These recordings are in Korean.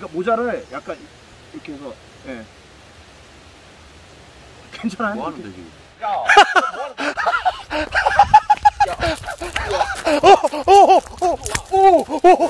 그러니까 모자를 약간 이렇게 해서 예. 괜찮아요? 뭐 하는데 지금? 야, 뭐 하는데?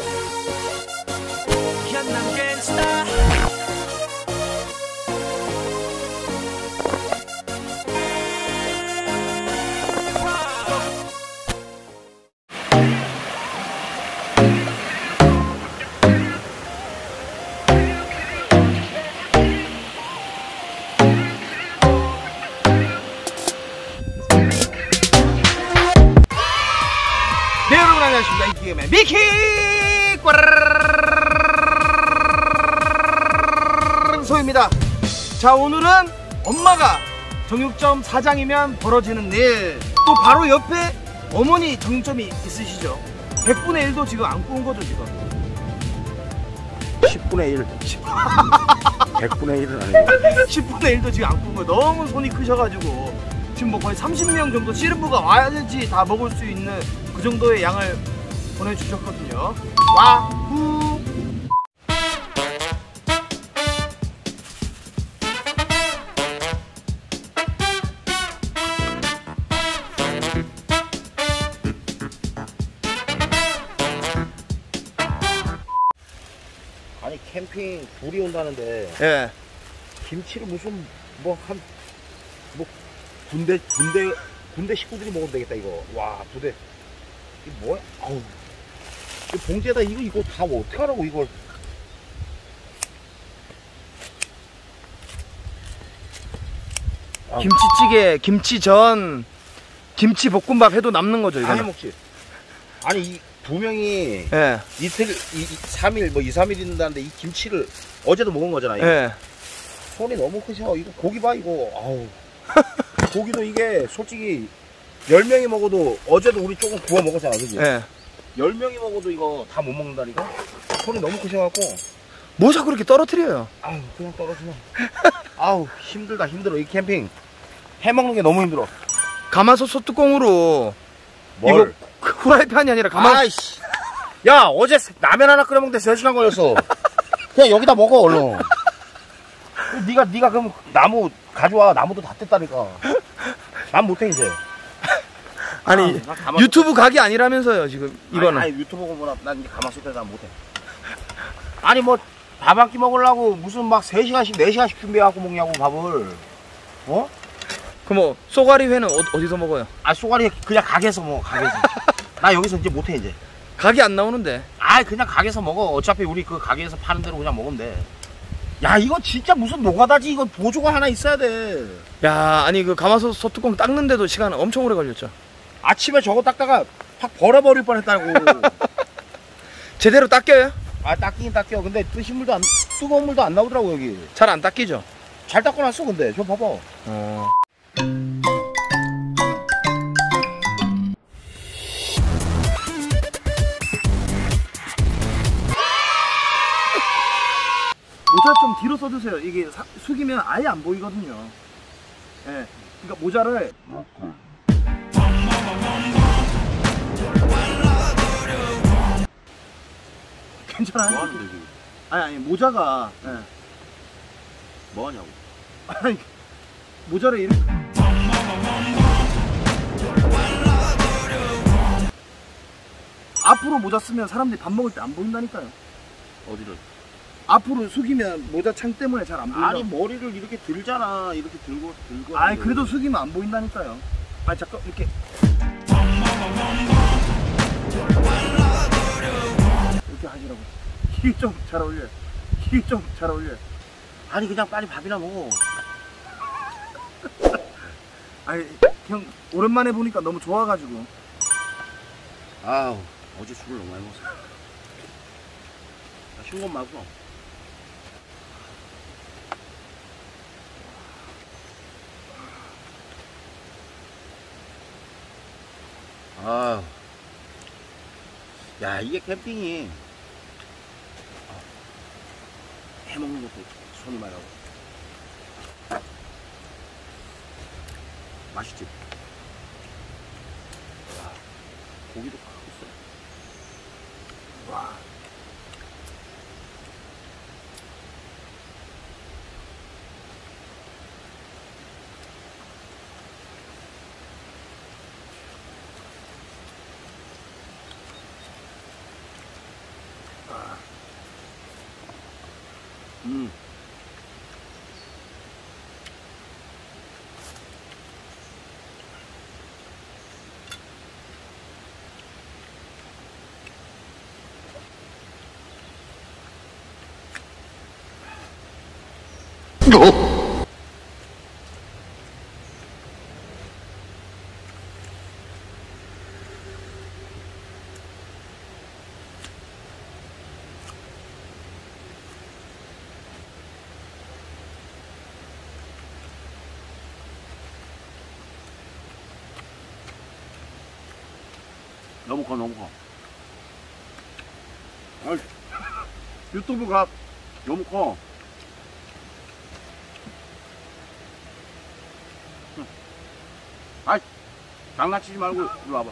네, 여러분 안녕하십니까. 이기겸의 미키 소입니다. 자, 오늘은 엄마가 정육점 사장이면 벌어지는 일, 또 바로 옆에 어머니 정육점이 있으시죠. 100분의 1도 지금 안 구운 거죠 지금. 10분의 1 100분의 1은 아니고 10분의 1도 지금 안 구운 거. 너무 손이 크셔가지고 지금 뭐 거의 30명 정도 씨름부가 와야지 다 먹을 수 있는 그 정도의 양을 보내주셨거든요. 와후. 아니 캠핑 불이 온다는데 예. 김치를 무슨 뭐 군대 식구들이 먹으면 되겠다 이거. 와 부대 이게 뭐야? 아우 이 봉지에다 이거 다 뭐 어떡하라고 이걸. 김치찌개, 김치전, 김치볶음밥 해도 남는 거죠 다 이거는. 해먹지. 아니 이 두 명이 예. 이틀 3일 뭐 2, 3일 있는다는데 이 김치를 어제도 먹은 거잖아 이거. 예. 손이 너무 크셔. 이거 고기 봐 이거. 아우 고기도 이게 솔직히 10명이 먹어도 어제도 우리 조금 구워 먹었잖아 그지? 예. 10명이 먹어도 이거 다 못 먹는다니까? 손이 너무 크셔갖고 뭐 자꾸 그렇게 떨어뜨려요? 아우 그냥 떨어지네. 아우 힘들다 힘들어. 이 캠핑 해먹는 게 너무 힘들어. 가마솥 소뚜껑으로 뭘? 이거 후라이팬이 아니라 가마솥. 아이씨 야 어제 라면 하나 끓여 먹는데 3시간 걸렸어. 그냥 여기다 먹어 얼른. 네가 그럼 나무 가져와. 나무도 다 뗐다니까. 난 못해 이제. 아니 유튜브 각이 아니라면서요 지금 이거는. 아니 유튜브 보거나 난 이제 가마솥에 난 못해. 아니 뭐 밥 한 끼 먹으려고 무슨 막 3시간씩 4시간씩 준비해갖고 먹냐고 밥을. 어? 그 뭐 쏘가리 회는 어디서 먹어요? 아 쏘가리 그냥 가게에서 먹어. 가게에서. 나 여기서 이제 못해 이제. 각이 안 나오는데. 아 그냥 가게에서 먹어. 어차피 우리 그 가게에서 파는 대로 그냥 먹으면 돼. 야 이거 진짜 무슨 노가다지. 이거 보조가 하나 있어야 돼. 야 아니 그 가마솥 소뚜껑 닦는데도 시간 엄청 오래 걸렸죠. 아침에 저거 닦다가 확 버려버릴 뻔했다고. 제대로 닦여요? 아 닦이긴 닦여. 근데 뜨거운 물도 안 나오더라고 여기. 잘 안 닦이죠? 잘 닦아놨어 근데. 저 봐봐. 모자 좀 뒤로 써주세요. 이게 숙이면 아예 안 보이거든요. 예. 그러니까 모자를 괜찮아요? 뭐 하는데 지금? 아니 모자가 예. 뭐 하냐고. 아니 모자를 이렇게 앞으로 모자 쓰면 사람들이 밥 먹을 때 안 보인다니까요. 어디를? 앞으로 숙이면 모자 창 때문에 잘 안 보인다. 아니 머리를 이렇게 들잖아. 이렇게 들고 아니 그래도 숙이면 안 보인다니까요. 아니 잠깐 이렇게 이렇게 하시라고. 이게 좀 잘 어울려요. 이게 좀 잘 어울려요. 아니 그냥 빨리 밥이나 먹어. 아니 형 오랜만에 보니까 너무 좋아가지고. 아우 어제 술을 너무 많이 먹었어. 쉰건 말고. 아유 야 이게 캠핑이 해먹는 것도 손이 많이 가고 맛있지? 와, 고기도 크고 있어. 와. 너무 커, 너무 커. 아이, 유튜브가 너무 커. 아이, 장난치지 말고 이리 와봐.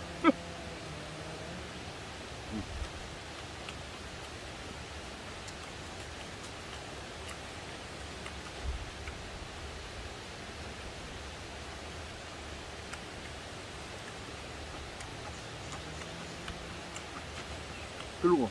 그리고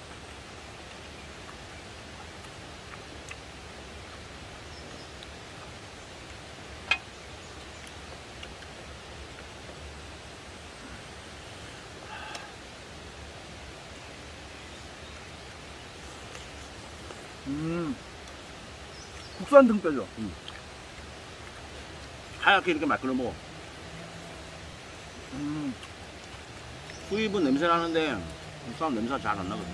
국산 등뼈죠. 하얗게 이렇게 맛 끓여 먹어. 수입은 냄새 나는데 국산 냄새가 잘 안 나거든.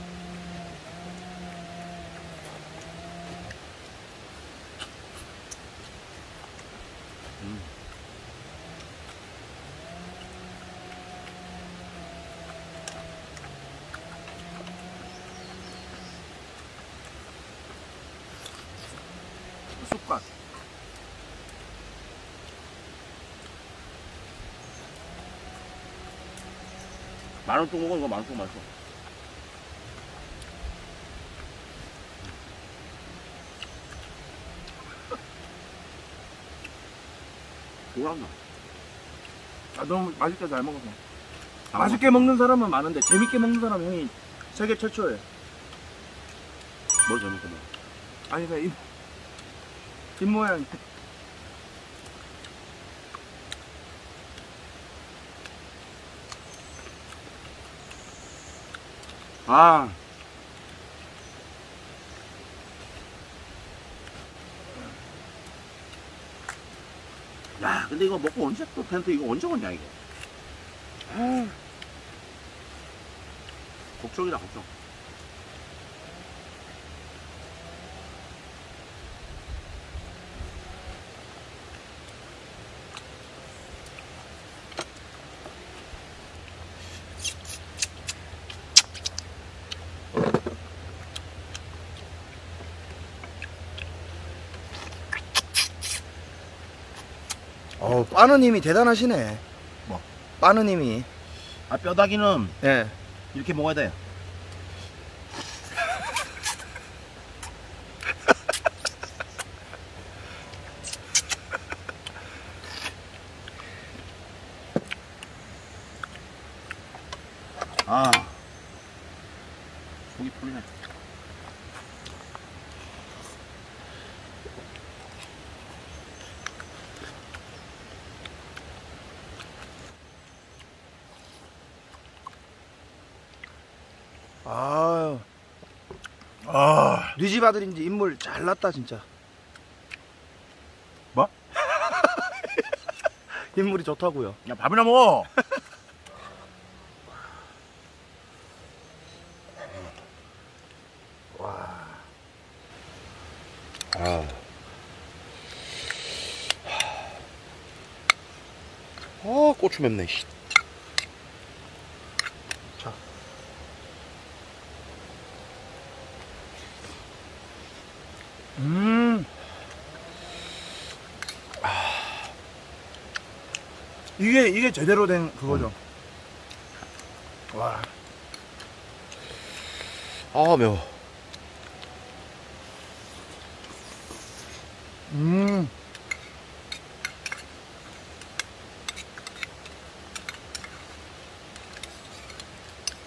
쑥갓. 만원통 먹어. 이거 만원통 맛있어. 좋아한다. 아, 너무 맛있게 잘 먹어서. 맛있게 먹는 사람은 많은데 재밌게 먹는 사람은 형이 세계 최초예요. 뭘 재밌게 먹어. 아니 그냥 입 모양. 아. 야, 근데 이거 먹고 언제 또 펜트 이거 언제 먹냐 이거. 아. 걱정이다 걱정. 빠느님이 대단하시네. 뭐? 빠느님이. 아, 뼈다귀는 예. 이렇게 먹어야 돼. 아, 속이 풀리네. 아유. 네 집 아들인지 인물 잘났다 진짜. 뭐? 인물이 좋다고요. 야, 밥이나 먹어. 와. 아. 고추 맵네. 씨. 자. 이게 제대로 된 그거죠. 와. 아, 매워.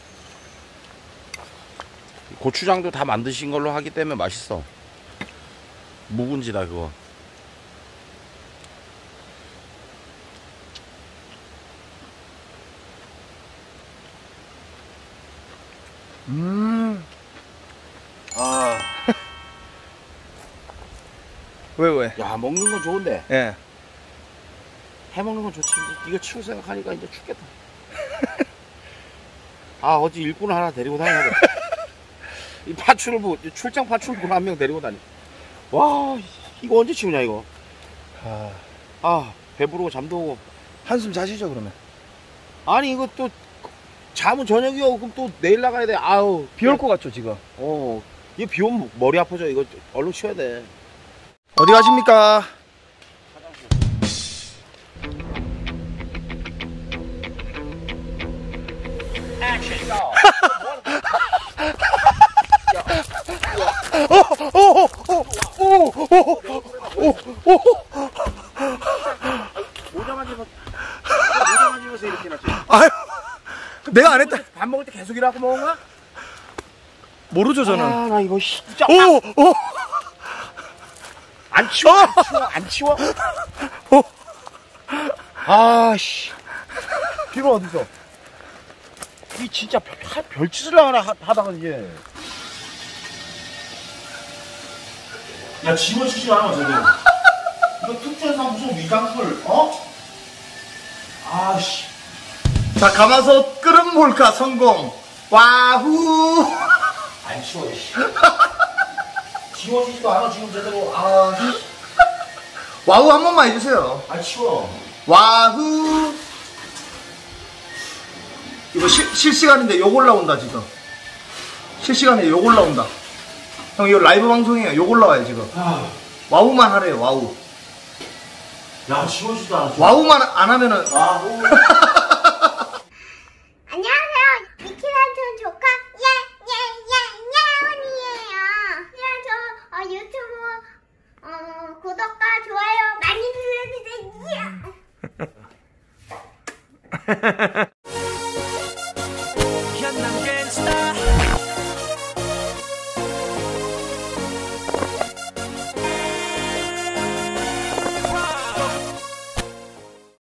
고추장도 다 만드신 걸로 하기 때문에 맛있어. 묵은지다 그거. 아. 왜? 야, 먹는 건 좋은데 예. 해먹는 건 좋지. 이거 치울 생각하니까 이제 죽겠다. 아, 어디 일꾼 하나 데리고 다녀야 돼. 이 파출부, 출장 파출부 한 명 데리고 다니. 와, 이거 언제 치우냐 이거. 아, 배부르고 잠도 오고. 한숨 자시죠 그러면. 아니 이거 또 잠은 저녁이요. 그럼 또 내일 나가야 돼. 아우, 비 올 것 같죠 지금. 이거 비 오면 머리 아파져. 이거 얼른 치워야 돼. 어디 가십니까? 모자 만지면서 이렇게 해놨지. 아유, 내가 안 했다. 밥 먹을 때 계속 일하고 먹은 거야? 모르죠 저는. 아, 나 이거 진짜. 오. 안 치워? 안 치워? 아씨. 비로 어디서? 이 진짜 별짓을 하다가 이제. 야, 집어치지 않아, 제대로. 이거 특전사 무슨 위장술, 아씨. 자, 가마솥 끓음 몰카 성공. 와후. 안 치워, 씨. 지워지지도 않아, 지금 제대로. 와우 한 번만 해주세요. 안 치워. 와후. 이거 실시간인데 욕 올라온다 지금. 실시간에 욕 올라온다. 형 이거 라이브 방송이에요. 욕 올라와요 지금. 와우만 하래요. 와우. 야, 지워지지도 않아. 와우만 안 하면은. 와우. 안녕하세요. 미키란촌 조카 예예예예원이에요. 유튜브 구독과 좋아요 많이 눌러주세요.